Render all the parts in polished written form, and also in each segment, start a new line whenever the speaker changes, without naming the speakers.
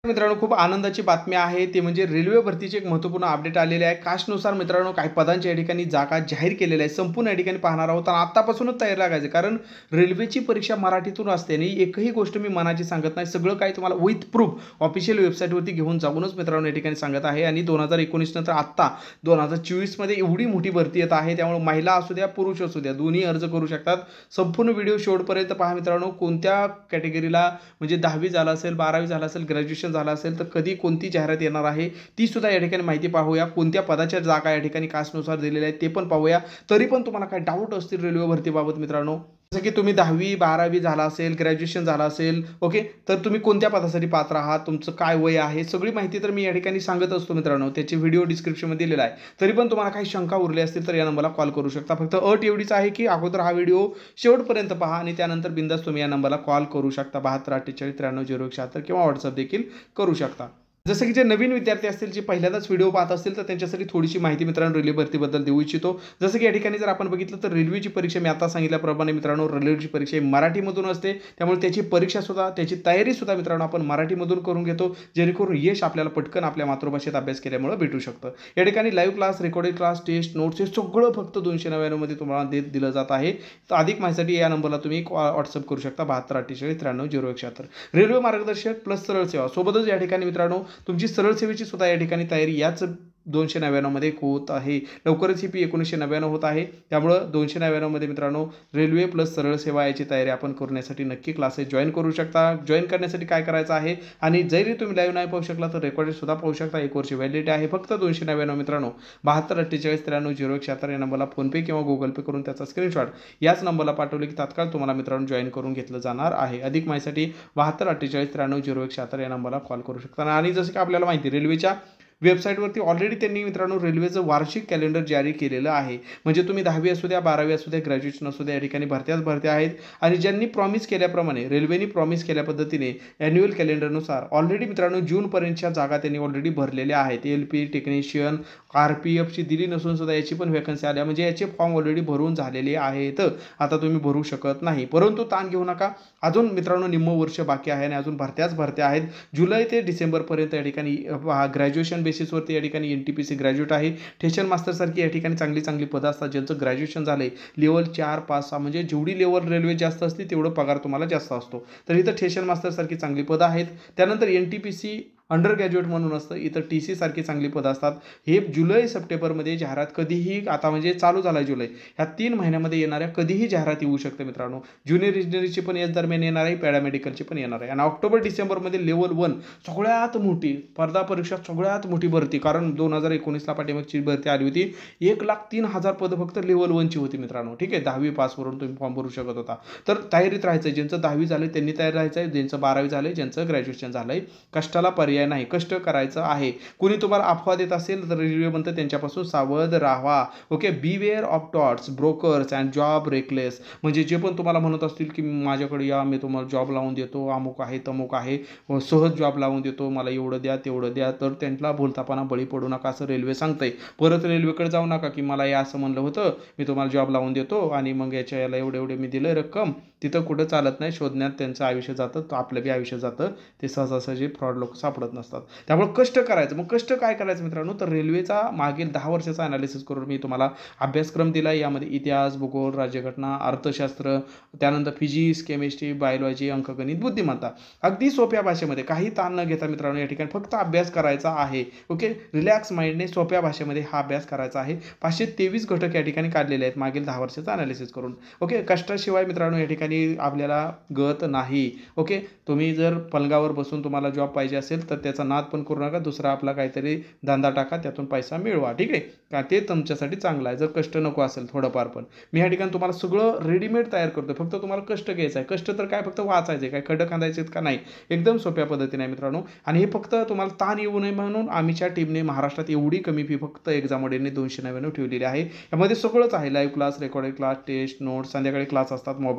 मित्रांनो, खूप आनंदाची बातमी आहे ती म्हणजे रेल्वे भरतीची एक महत्त्वपूर्ण अपडेट आलेली आहे. कास्टनुसार मित्रांनो काही पदांच्या या ठिकाणी जागा जाहीर केलेल्या आहेत. संपूर्ण या ठिकाणी पाहणार आहोत आणि आत्तापासूनच तयारी लागायची, कारण रेल्वेची परीक्षा मराठीतून असते आणि एकही गोष्ट मी मनाची सांगत नाही. सगळं काही तुम्हाला विथ प्रूफ ऑफिशियल वेबसाईटवरती घेऊन जाऊनच मित्रांनो या ठिकाणी सांगत आहे. आणि 2019 नंतर आत्ता 2024 मध्ये एवढी मोठी भरती येत आहे, त्यामुळे महिला असू द्या पुरुष असू द्या दोन्ही अर्ज करू शकतात. संपूर्ण व्हिडिओ शेवटपर्यंत पहा मित्रांनो. कोणत्या कॅटेगरीला म्हणजे 10वी झाला असेल, 12वी झाला असेल, ग्रॅज्युएशन झाला असेल तर कधी कोणती जाहिरात येणार आहे ती सुद्धा या ठिकाणी माहिती पाहूया. कोणत्या पदाच्या जागा या ठिकाणी कास्टनुसार दिलेल्या आहेत ते पण पाहूया. तरी पण तुम्हाला काही डाऊट असतील रेल्वे भरतीबाबत मित्रांनो, जसं की तुम्ही 10वी 12वी झाला असेल, ग्रॅज्युएशन झाला असेल, ओके, तर तुम्ही कोणत्या पदासाठी पात्र आहात, तुमचं काय वय आहे, सगळी माहिती तर मी या ठिकाणी सांगत असतो मित्रांनो. त्याची व्हिडिओ डिस्क्रिप्शनमध्ये दिलेला आहे. तरी पण तुम्हाला काही शंका उरली असतील तर या नंबरला कॉल करू शकता. फक्त अट एवढीच आहे की अगोदर हा व्हिडिओ शेवटपर्यंत पहा आणि त्यानंतर बिंदास तुम्ही या नंबरला कॉल करू शकता. 72 48 93 076 किंवा व्हॉट्सअप देखील करू शकता. जसं की जे नवीन विद्यार्थी असतील, जे पहिल्यांदाच व्हिडिओ पाहत असतील, तर त्यांच्यासाठी थोडीशी माहिती मित्रांनो रेल्वे भरतीबद्दल देऊ इच्छितो. जसं की या ठिकाणी जर आपण बघितलं तर रेल्वेची परीक्षा मी आता सांगितल्याप्रमाणे मित्रांनो रेल्वेची परीक्षा ही मराठीमधून असते. त्यामुळे त्याची परीक्षा सुद्धा त्याची तयारी सुद्धा मित्रांनो आपण मराठीमधून करून घेतो, जेणेकरून यश आपल्याला पटकन आपल्या मातृभाषेत अभ्यास केल्यामुळे भेटू शकतं. या ठिकाणी live class, recorded class, test, notes हे सगळं फक्त 299 मध्ये तुम्हाला दिलं जात आहे. तर अधिक माहितीसाठी या नंबरला तुम्ही व्हॉट्सअप करू शकता. 72 48 93 076. रेल्वे मार्गदर्शक प्लस सरळ सेवा सोबतच या ठिकाणी मित्रांनो तुमची सरळ सेवेची सुद्धा या ठिकाणी तयारी याच 299 मध्ये होत आहे. लवकरच ही पी 1999 होत आहे. त्यामुळं 299 मध्ये मित्रांनो रेल्वे प्लस सरळ सेवा याची तयारी आपण करण्यासाठी नक्की क्लासेस जॉईन करू शकता. जॉईन करण्यासाठी काय करायचं आहे, आणि जरी तुम्ही लाईव्ह नाही पाहू शकला तर रेकॉर्डेड सुद्धा पाहू शकता. 1 वर्ष व्हॅलिडिटी आहे. फक्त 299 मित्रांनो. 72 48 93 076 या नंबरला फोनपे किंवा गुगल पे करून त्याचा स्क्रीनशॉट याच नंबरला पाठवले की तात्काळ तुम्हाला मित्रांनो जॉईन करून घेतलं जाणार आहे. अधिक माहितीसाठी 72 48 93 076 या नंबरला कॉल करू शकता. आणि जसं की आपल्याला माहिती रेल्वेच्या वेबसाईटवरती ऑलरेडी त्यांनी मित्रांनो रेल्वेचं वार्षिक कॅलेंडर जारी केलेलं आहे. म्हणजे तुम्ही 10वी असू द्या, 12वी असू द्या, ग्रॅज्युएशन असू द्या, या ठिकाणी भरत्या आहेत. आणि ज्यांनी प्रॉमिस केल्याप्रमाणे रेल्वेने प्रॉमिस केल्या पद्धतीने ॲन्युअल कॅलेंडरनुसार ऑलरेडी मित्रांनो जूनपर्यंतच्या जागा त्यांनी ऑलरेडी भरलेल्या आहेत. LP टेक्निशियन RPFची दिली नसून सुद्धा याची पण व्हॅकन्सी आल्या, म्हणजे याचे फॉर्म ऑलरेडी भरून झालेले आहेत. आता तुम्ही भरू शकत नाही. परंतु ताण घेऊ नका, अजून मित्रांनो निम्म वर्ष बाकी आहे आणि अजून भरत्या आहेत. जुलै ते डिसेंबरपर्यंत या ठिकाणी ग्रॅज्युएशन बेसिसवरती या ठिकाणी NTPC ग्रॅज्युएट आहे. ठेशन मास्टर सारखी या ठिकाणी चांगली पदं असतात. ज्यांचं ग्रॅज्युएशन झालंय लेवल 4 5 6 म्हणजे जेवढी लेवल रेल्वे जास्त असते तेवढं पगार तुम्हाला जास्त असतो. तर इथं ठेशन मास्टर सारखी चांगली पदं आहेत. त्यानंतर NTPC अंडर ग्रॅज्युएट म्हणून असतं. इथं TC सारखी चांगली पदं असतात. हे जुलै सप्टेंबरमध्ये जाहिरात कधीही आता म्हणजे चालू झाला जुलै ह्या 3 महिन्यामध्ये येणाऱ्या कधीही जाहिरात येऊ शकते मित्रांनो. ज्युनियर इंजिनिअरिंगची पण याच दरम्यान येणार आहे, पॅरामेडिकलची पण येणार आहे. आणि ऑक्टोबर डिसेंबरमध्ये लेवल 1 सगळ्यात मोठी स्पर्धा परीक्षा सगळ्यात मोठी भरती, कारण 2019ला पाठीमागची भरती आली होती. 1,03,000 पदं फक्त लेवल 1ची होती मित्रांनो. ठीक आहे, 10वी पास वरून तुम्ही फॉर्म भरू शकत होता. तर तयारीत राहायचं. ज्यांचं 10वी झालं त्यांनी तयार राहायचं आहे, ज्यांचं 12वी झालंय, ज्यांचं ग्रॅज्युएशन झालंय. कष्टाला पर्याय नाही, कष्ट करायचं आहे. कुणी तुम्हाला अफवा देत असेल तर रेल्वे म्हणतं त्यांच्यापासून सावध राहा. Okay, beware of touts, brokers and job reckless. म्हणजे जे पण तुम्हाला म्हणत असतील की माझ्याकडे या, मी तुम्हाला जॉब लावून देतो, अमुक आहे तमुक आहे, सहज जॉब लावून देतो, मला एवढं द्या तेवढं द्या, तर त्यांना बोलताना बळी पडू नका असं रेल्वे सांगतंय. परत रेल्वेकडे जाऊ नका की मला या असं म्हणलं होतं, मी तुम्हाला जॉब लावून देतो आणि मग याला एवढे मी दिलं रक्कम. तिथं कुठं चालत नाही. शोधण्यात त्यांचं आयुष्य जातं, तर आपलं बी आयुष्य जातं. ते सहजासहजी फ्रॉड लोक सापडत नसतात. त्यामुळे कष्ट करायचं. मग कष्ट काय करायचं मित्रांनो, तर रेल्वेचा मागील 10 वर्षाचा अनालिसिस करून मी तुम्हाला अभ्यासक्रम दिला. यामध्ये इतिहास, भूगोल, राज्यघटना, अर्थशास्त्र, त्यानंतर फिजिक्स, केमिस्ट्री, बायोलॉजी, अंकगणित, बुद्धिमत्ता अगदी सोप्या भाषेमध्ये काही ताण न घेता मित्रांनो या ठिकाणी फक्त अभ्यास करायचा आहे. ओके, रिलॅक्स माइंडने सोप्या भाषेमध्ये हा अभ्यास करायचा आहे. 523 घटक या ठिकाणी काढलेले आहेत मागील 10 वर्षाचा अनालिसिस करून. ओके, कष्टाशिवाय मित्रांनो या ठिकाणी आपल्याला गत नाही. ओके, तुम्ही जर पलंगावर बसून तुम्हाला जॉब पाहिजे असेल तर त्याचा नाद पण करू नका. दुसरा आपला काहीतरी धंदा टाका, त्यातून पैसा मिळवा. ठीक आहे का, ते तुमच्यासाठी चांगलं आहे. जर कष्ट नको असेल थोडंफार, पण मी या ठिकाणी तुम्हाला सगळं रेडीमेड तयार करतो. फक्त तुम्हाला कष्ट घ्यायचं आहे. कष्ट तर काय फक्त वाचायचे, काय खडं खांदायचे का नाही, एकदम सोप्या पद्धतीने आहे मित्रांनो. आणि हे फक्त तुम्हाला ताण येऊ नये म्हणून आम्हीच्या टीमने महाराष्ट्रात एवढी कमी फी फक्त एक्झामडेने 299 ठेवलेली आहे. यामध्ये सगळंच आहे. Live class, recorded class, test, notes, संध्याकाळी क्लास असतात, मोबाईलवरती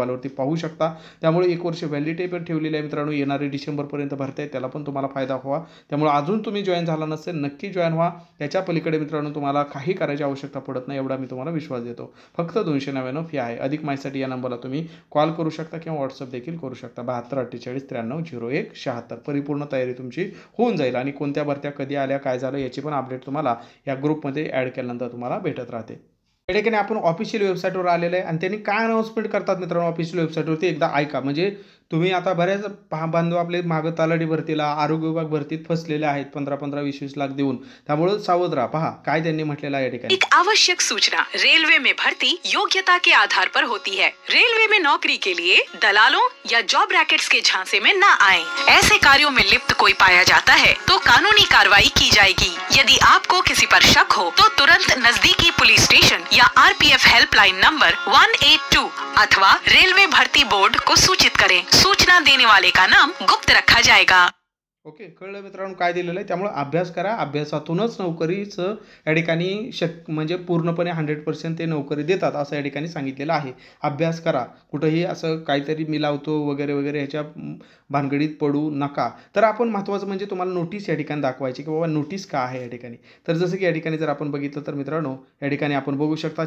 पाहू शकता. त्यामुळे 1 वर्ष व्हॅलिडिटी पण ठेवलेली आहे मित्रांनो, येणारे डिसेंबरपर्यंत भरताय, त्याला पण तुम्हाला फायदा व्हावा. त्यामुळे अजून तुम्ही जॉईन झाला नसेल नक्की जॉईन व्हा. त्याच्या पलीकडे मित्रांनो तुम्हाला काही करायची आवश्यकता पडत नाही, एवढा मी तुम्हाला विश्वास देतो. फक्त 299 फी आहे. अधिक माहितीसाठी या नंबरला तुम्ही कॉल करू शकता किंवा व्हॉट्सअप देखील करू शकता. 724843900176. परिपूर्ण तयारी तुमची होऊन जाईल आणि कोणत्या भरत्या कधी आल्या काय झालं याची पण अपडेट तुम्हाला या ग्रुपमध्ये ॲड केल्यानंतर तुम्हाला भेटत राहते. या ठिकाणी आपण ऑफिशियल वेबसाईटवर आलेलं आहे आणि त्यांनी काय अनाउन्समेंट करतात मित्रांनो ऑफिशियल वेबसाईटवरती एकदा ऐका. म्हणजे तुम्ही आता बऱ्याच बांधव आपले मागं तलाठी भरतीला, आरोग्य विभाग भरतीत फसलेले आहेत 15-15, 20-20 लाख देऊन. त्यामुळे सावध राहा. पहा काय त्यांनी म्हटलेलं आहे या ठिकाणी.
एक आवश्यक सूचना, रेलवे में भर्ती योग्यता के आधार पर होती है. रेलवे में नौकरी के लिए दलालों या जॉब रैकेट्स के झांसे में न आएं. ऐसे कार्यों में लिप्त कोई पाया जाता है तो कानूनी कार्रवाई की जाएगी. यदि आपको किसी पर शक हो तो तुरंत नजदीकी पुलिस स्टेशन या RPF हेल्पलाइन नंबर 182 अथवा रेलवे भर्ती बोर्ड को सूचित करें. सूचना देने वाले का नाम गुप्त रखा जाएगा.
ओके, कळलं मित्रांनो काय दिलेलं आहे. त्यामुळे अभ्यास करा, अभ्यासातूनच नोकरीचं या ठिकाणी म्हणजे पूर्णपणे 100% ते नोकरी देतात असं या ठिकाणी सांगितलेलं आहे. अभ्यास करा, कुठंही असं काहीतरी मी लावतो वगैरे वगैरे ह्याच्या भानगडीत पडू नका. तर आपण महत्त्वाचं म्हणजे तुम्हाला नोटीस या ठिकाणी दाखवायची की बाबा नोटीस का आहे या ठिकाणी. तर जसं की या ठिकाणी जर आपण बघितलं तर मित्रांनो या ठिकाणी आपण बघू शकता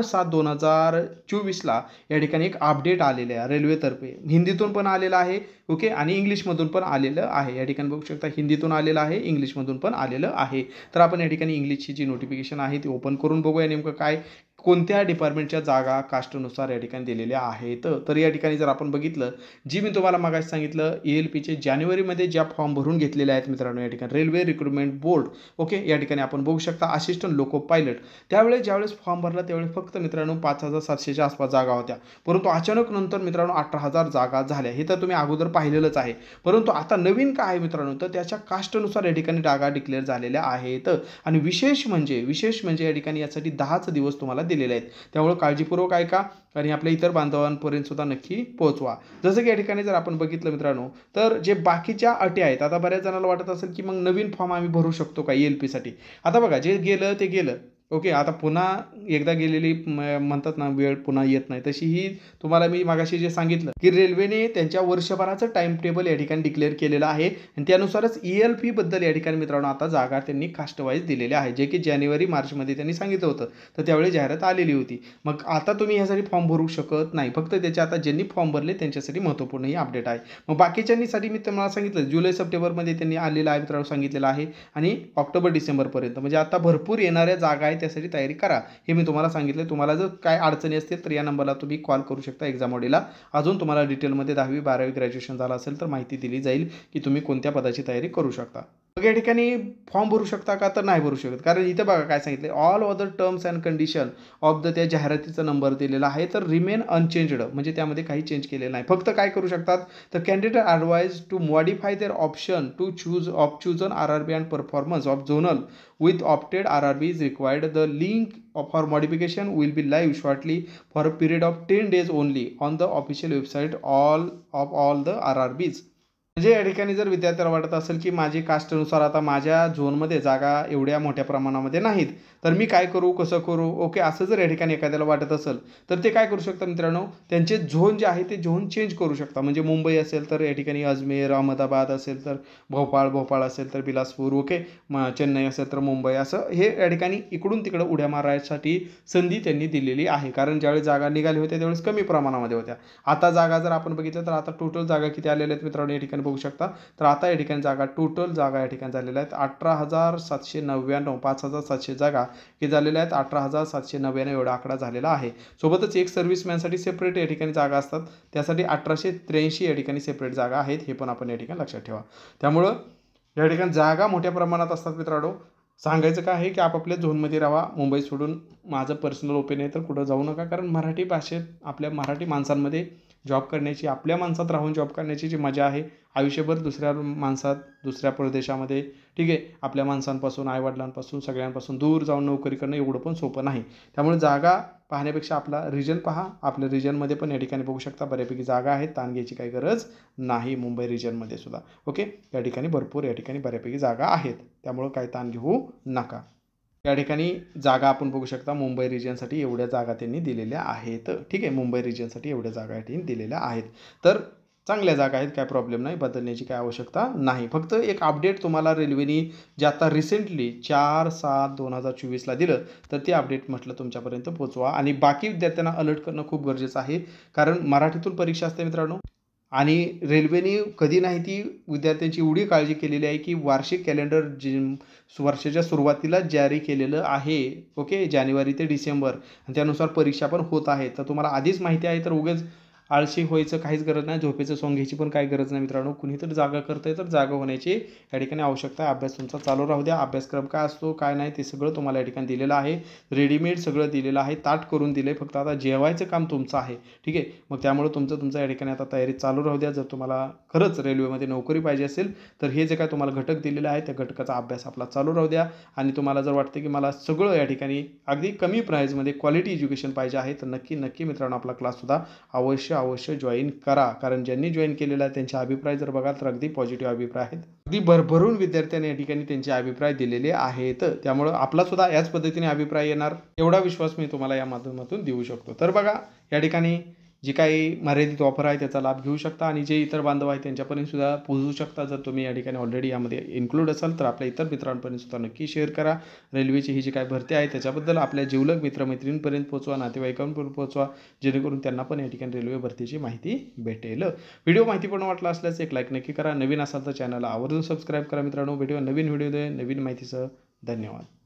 4/7/2024ला या ठिकाणी एक अपडेट आलेलं आहे रेल्वेतर्फे. हिंदीतून पण आलेलं आहे ओके आणि इंग्लिशमधून पण आलेलं आहे. या ठिकाणी बघू शकता हिंदीतून आलेलं आहे, इंग्लिशमधून पण आलेलं आहे. तर आपण या ठिकाणी इंग्लिशची जी नोटिफिकेशन आहे ती ओपन करून बघूया नेमकं काय कोणत्या डिपार्टमेंटच्या जागा कास्टनुसार या ठिकाणी दिलेल्या आहेत. तर या ठिकाणी जर आपण बघितलं जी मी तुम्हाला मागाशी सांगितलं ELPचे जानेवारीमध्ये ज्या फॉर्म भरून घेतलेले आहेत मित्रांनो या ठिकाणी रेल्वे रिक्रुटमेंट बोर्ड ओके. या ठिकाणी आपण बघू शकता असिस्टंट लोको पायलट. त्यावेळेस ज्यावेळेस फॉर्म भरला त्यावेळेस फक्त मित्रांनो 5,700च्या आसपास जागा होत्या. परंतु अचानक नंतर मित्रांनो 18,000 जागा झाल्या. हे तर तुम्ही अगोदर पाहिलेलंच आहे. परंतु आता नवीन काय आहे मित्रांनो तर त्याच्या कास्टनुसार या ठिकाणी जागा डिक्लेअर झालेल्या आहेत. आणि विशेष म्हणजे या ठिकाणी यासाठी 10च दिवस तुम्हाला दिलेले आहेत. त्यामुळे काळजीपूर्वक ऐका आणि आपल्या इतर बांधवांपर्यंत सुद्धा नक्की पोहोचवा. जसं की या ठिकाणी जर आपण बघितलं मित्रांनो तर जे बाकीच्या अटी आहेत आता बऱ्याच जणांना वाटत असेल की मग नवीन फॉर्म आम्ही भरू शकतो का ELPसाठी. आता बघा जे गेलं ते गेलं ओके. आता पुन्हा एकदा गेलेली म्हणतात ना वेळ पुन्हा येत नाही, तशी ही तुम्हाला मी मागाशी जे सांगितलं की रेल्वेने त्यांच्या वर्षभराचं टाइम टेबल या ठिकाणी डिक्लेअर केलेलं आहे आणि त्यानुसारच ELPबद्दल या ठिकाणी मित्रांनो आता जागा त्यांनी कास्टवाईज दिलेल्या आहे जे की जानेवारी-मार्चमध्ये त्यांनी सांगितलं होतं. तर त्यावेळी जाहिरात आलेली होती. मग आता तुम्ही ह्यासाठी फॉर्म भरू शकत नाही. फक्त त्याच्या आता ज्यांनी फॉर्म भरले त्यांच्यासाठी महत्त्वपूर्ण ही अपडेट आहे. मग बाकीच्यांसाठी मी तुम्हाला सांगितलं जुलै-सप्टेंबरमध्ये त्यांनी आलेलं आहे मित्रांनो सांगितलेलं आहे आणि ऑक्टोबर-डिसेंबरपर्यंत म्हणजे आता भरपूर येणाऱ्या जागा आहेत त्यासाठी तयारी करा हे मी तुम्हाला सांगितलं. तुम्हाला जर काय अडचणी असतील तर या नंबरला तुम्ही कॉल करू शकता. एक्झामोडीला अजून तुम्हाला डिटेलमध्ये 10वी 12वी ग्रॅज्युएशन झालं असेल तर माहिती दिली जाईल की तुम्ही कोणत्या पदाची तयारी करू शकता. मग या ठिकाणी फॉर्म भरू शकता का तर नाही भरू शकत कारण इथं बघा काय सांगितलं all other terms and condition of the त्या जाहिरातीचा नंबर दिलेला आहे. तर रिमेन अनचेंज्ड म्हणजे त्यामध्ये काही चेंज केलेलं नाही. फक्त काय करू शकतात तर candidate advise to modify their option to choose on RRB and performance of zonal with opted RRB is required. The link for modification will be live shortly for a period of 10 days only on the official website of all the RRBs. म्हणजे या ठिकाणी जर विद्यार्थ्याला वाटत असेल की माझी कास्टनुसार आता माझ्या झोनमध्ये जागा एवढ्या मोठ्या प्रमाणामध्ये नाहीत तर मी काय करू कसं करू ओके असं जर या ठिकाणी एखाद्याला वाटत असेल तर ते काय करू शकता मित्रांनो त्यांचे झोन जे आहे ते झोन चेंज करू शकता. म्हणजे मुंबई असेल तर या ठिकाणी अजमेर, अहमदाबाद असेल तर भोपाळ असेल तर बिलासपूर ओके. चेन्नई असेल तर मुंबई असं हे या ठिकाणी इकडून तिकडं उड्या मारायसाठी संधी त्यांनी दिलेली आहे. कारण ज्यावेळेस जागा निघाली होत्या त्यावेळेस कमी प्रमाणामध्ये होत्या. आता जागा जर आपण बघितलं तर आता टोटल जागा किती आलेल्या आहेत मित्रांनो या ठिकाणी बघू शकता. तर आता या ठिकाणी टोटल जागा या ठिकाणी झालेल्या आहेत 18,799. 5,700 जागा की झालेल्या आहेत 18,799 एवढा आकडा झालेला आहे. सोबतच एक सर्व्हिसमॅनसाठी सेपरेट या ठिकाणी जागा असतात त्यासाठी 1,883 या ठिकाणी सेपरेट जागा आहेत हे पण आपण या ठिकाणी लक्षात ठेवा. त्यामुळं या ठिकाणी जागा मोठ्या प्रमाणात असतात मित्रांनो. सांगायचं काय आहे की आपापल्या झोनमध्ये राहा. मुंबई सोडून माझं पर्सनल ओपिनियन आहे तर कुठं जाऊ नका कारण मराठी भाषेत आपल्या मराठी माणसांमध्ये जॉब करण्याची आपल्या माणसात राहून जॉब करण्याची जी मजा आहे आयुष्यभर दुसऱ्या माणसात दुसऱ्या प्रदेशामध्ये ठीक आहे आपल्या माणसांपासून आईवडिलांपासून सगळ्यांपासून दूर जाऊन नोकरी करणं एवढं पण सोपं नाही. त्यामुळे जागा पाहण्यापेक्षा आपला रिजन पहा. आपल्या रिजनमध्ये पण या ठिकाणी बघू शकता बऱ्यापैकी जागा आहेत. ताण घ्यायची काही गरज नाही. मुंबई रिजनमध्ये सुद्धा ओके या ठिकाणी भरपूर या ठिकाणी बऱ्यापैकी जागा आहेत त्यामुळं काही ताण घेऊ नका. या ठिकाणी जागा आपण बघू शकता मुंबई रिजनसाठी एवढ्या जागा त्यांनी दिलेल्या आहेत. ठीक आहे, मुंबई रिजनसाठी एवढ्या जागा या ठिकाणी दिलेल्या आहेत. तर चांगल्या जागा आहेत, काय प्रॉब्लेम नाही, बदलण्याची काय आवश्यकता नाही. फक्त एक अपडेट तुम्हाला रेल्वेने जे आता रिसेंटली 4/7/2024ला दिलं, तर ते अपडेट म्हटलं तुमच्यापर्यंत पोहोचवा आणि बाकी विद्यार्थ्यांना अलर्ट करणं खूप गरजेचं आहे. कारण मराठीतून परीक्षा असते मित्रांनो आणि रेल्वेने कधी नाही ती विद्यार्थ्यांची एवढी काळजी केलेली आहे की वार्षिक कॅलेंडर वर्षाच्या सुरुवातीला जारी केलेलं आहे. ओके, जानेवारी ते डिसेंबर आणि त्यानुसार परीक्षा पण होत आहे. तर तुम्हाला आधीच माहिती आहे, तर उगाच आळशी व्हायचं काहीच गरज नाही, झोपेचं सोंग घ्यायची पण काही गरज नाही मित्रांनो. कुणीतरी जागा करतंय तर जागा होण्याची या ठिकाणी आवश्यकता आहे. अभ्यास तुमचा चालू राहू द्या. अभ्यासक्रम काय असतो काय नाही ते सगळं तुम्हाला या ठिकाणी दिलेलं आहे. रेडीमेड सगळं दिलेलं आहे, ताट करून दिले, फक्त आता जेवायचं काम तुमचं आहे. ठीक आहे, मग त्यामुळे तुमचं या ठिकाणी आता तयारी चालू राहू द्या. जर तुम्हाला खरंच रेल्वेमध्ये नोकरी पाहिजे असेल तर हे जे काय तुम्हाला घटक दिलेले आहे त्या घटकाचा अभ्यास आपला चालू राहू द्या. आणि तुम्हाला जर वाटतं की मला सगळं या ठिकाणी अगदी कमी प्राईजमध्ये क्वालिटी एज्युकेशन पाहिजे आहे तर नक्की मित्रांनो आपला क्लाससुद्धा अवश्य जॉईन करा. कारण ज्यांनी जॉईन केलेला आहे त्यांचे अभिप्राय जर बघाल तर अगदी पॉझिटिव्ह अभिप्राय आहेत. अगदी भरभरून विद्यार्थ्यांनी या ठिकाणी त्यांचे अभिप्राय दिलेले आहेत. त्यामुळं आपलासुद्धा याच पद्धतीने अभिप्राय येणार एवढा विश्वास मी तुम्हाला या माध्यमातून देऊ शकतो. तर बघा, या ठिकाणी जी काही मर्यादित ऑफर आहे त्याचा लाभ घेऊ शकता आणि जे इतर बांधव आहेत त्यांच्यापर्यंत सुद्धा पोहोचू शकता. जर तुम्ही या ठिकाणी ऑलरेडी यामध्ये इन्क्लूड असाल तर आपल्या इतर मित्रांपर्यंत सुद्धा नक्की शेअर करा. रेल्वेची ही जी काय भरती आहे त्याच्याबद्दल आपल्या जिवलग मित्रमैत्रिणींपर्यंत पोहोचवा, नातेवाईकांपर्यंत पोहोचवा, जेणेकरून त्यांना पण या ठिकाणी रेल्वे भरतीची माहिती भेटेल. व्हिडिओ माहितीपूर्ण वाटला असल्यास एक लाईक नक्की करा. नवीन असाल तर चॅनलला आवर्जून सबस्क्राईब करा मित्रांनो. भेटूया नवीन व्हिडिओ नवीन माहितीसह. धन्यवाद.